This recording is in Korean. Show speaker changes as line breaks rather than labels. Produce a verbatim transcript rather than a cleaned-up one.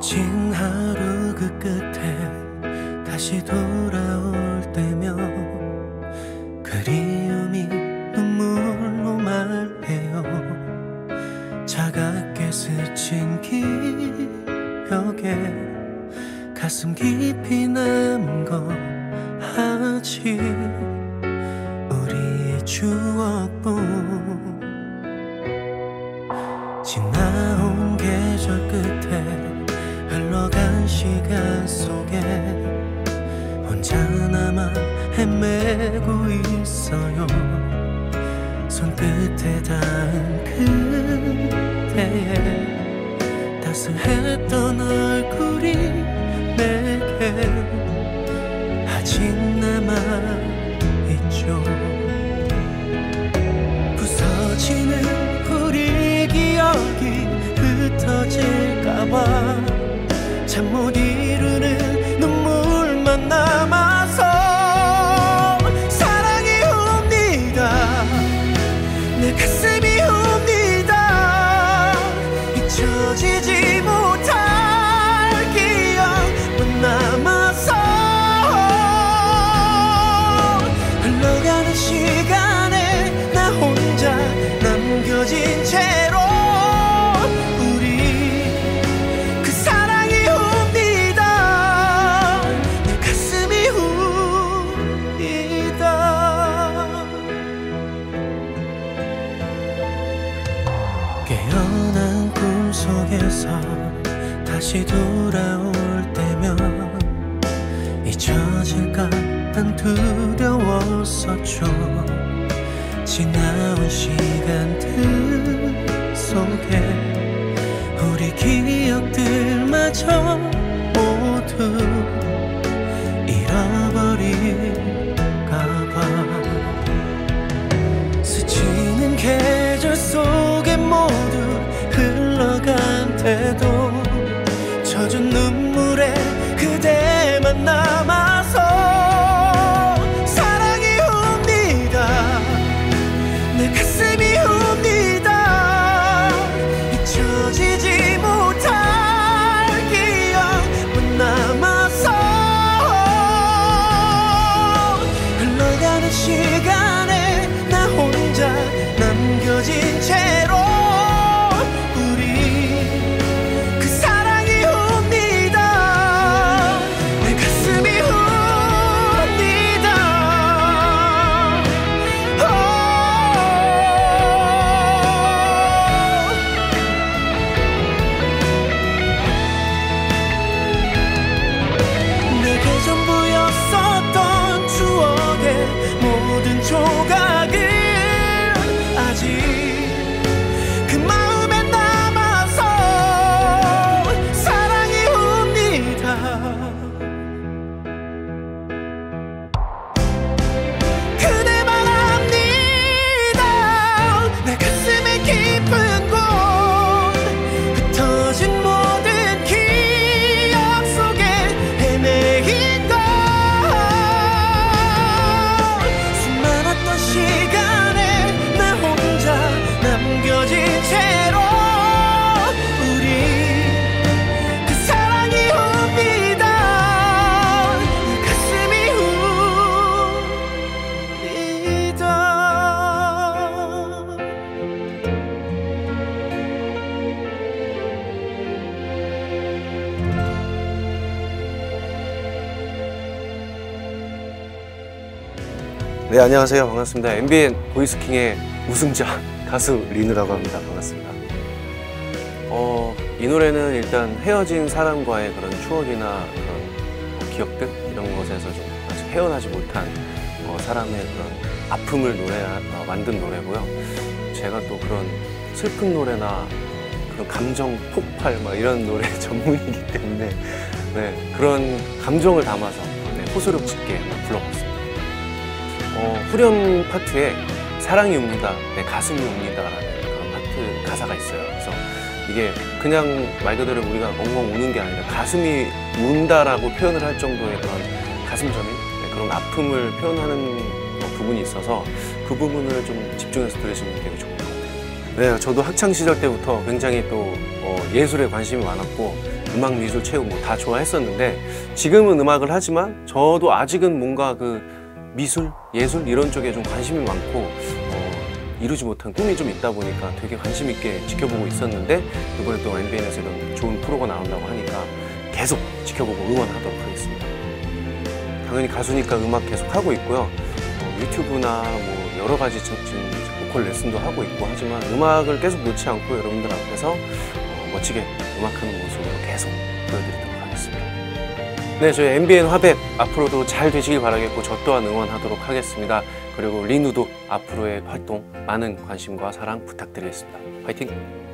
긴 하루 그 끝에 다시 돌아올 때면 그리움이 눈물로 말해요. 차갑게 스친 기억에 가슴 깊이 남은 거 하지. 우리의 추억뿐 지나온 계절 끝에 흘러간 시간 속에 혼자 남아 헤매고 있어요. 손끝에 닿은 그대의 따스했던 얼굴이 내게 아직 남아있죠. 부서지는 우리 기억이 흩어질까봐 잠 못 이루는 눈물만 남아서 사랑이 웁니다. 내 가슴이 웁니다. 잊혀지지 못할 기억만 남아서 흘러가는 시간에 나 혼자 남겨진 채로 깨어난 꿈속에서 다시 돌아올 때면 잊혀질까 난 두려웠었죠. 지나온 시간들 속에 우리 기억들마저 모두 잃어버릴까봐 스치는 계절 속에 모두 흘러간 태도 젖은 눈물에 그대만 남아서 사랑이 웁니다. 내 가슴이 웁니다. 잊혀지지 못할 기억만 남아서 흘러가는 시간에 나 혼자 남겨진 채로 모든 조각을 아직 그 마음에 남아서 사랑이 웁니다. 그대만 압니다. 내 가슴의 깊은 곳 흩어진 모든 기억 속에 헤매인 것 시간에 나 혼자 남겨진 채로 우리 그 사랑이 옵니다. 가슴이 웁니다.
네, 안녕하세요. 반갑습니다. 엠비엔 보이스킹의 우승자 가수 리누라고 합니다. 반갑습니다. 어, 이 노래는 일단 헤어진 사람과의 그런 추억이나 그런 어, 기억들 이런 것에서 좀 아직 헤어나지 못한 어, 사람의 그런 아픔을 노래 어, 만든 노래고요. 제가 또 그런 슬픈 노래나 그런 감정 폭발 막 이런 노래 전문이기 때문에 네, 그런 감정을 담아서 네, 호소력짙게 불러봤습니다. 어, 후렴 파트에 사랑이 웁니다, 내 가슴이 웁니다 라는 그런 파트 가사가 있어요. 그래서 이게 그냥 말 그대로 우리가 엉엉 우는 게 아니라 가슴이 운다라고 표현을 할 정도의 그런 가슴 저림, 네, 그런 아픔을 표현하는 부분이 있어서 그 부분을 좀 집중해서 들으시면 되게 좋을 것 같아요. 네, 저도 학창 시절 때부터 굉장히 또 어, 예술에 관심이 많았고 음악, 미술, 체육 뭐 다 좋아했었는데 지금은 음악을 하지만 저도 아직은 뭔가 그 미술, 예술 이런 쪽에 좀 관심이 많고 어, 이루지 못한 꿈이 좀 있다 보니까 되게 관심 있게 지켜보고 있었는데 이번에 또 엠비엔에서 이런 좋은 프로가 나온다고 하니까 계속 지켜보고 응원하도록 하겠습니다. 당연히 가수니까 음악 계속 하고 있고요. 어, 유튜브나 뭐 여러 가지 지금 보컬 레슨도 하고 있고 하지만 음악을 계속 놓지 않고 여러분들 앞에서 어, 멋지게 음악하는 모습으로 계속 보여드리도록 하겠습니다. 네, 저희 엠비엔 화백 앞으로도 잘 되시길 바라겠고 저 또한 응원하도록 하겠습니다. 그리고 리누도 앞으로의 활동 많은 관심과 사랑 부탁드리겠습니다. 화이팅!